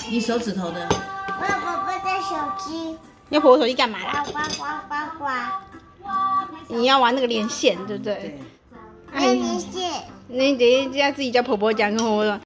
你手指头的。 我有宝宝的手机。 要婆婆手机干嘛啦？ 呱呱呱呱。 你要玩那个连线，对不对？ 对。 那连线。 你等一下自己叫婆婆讲跟婆婆说。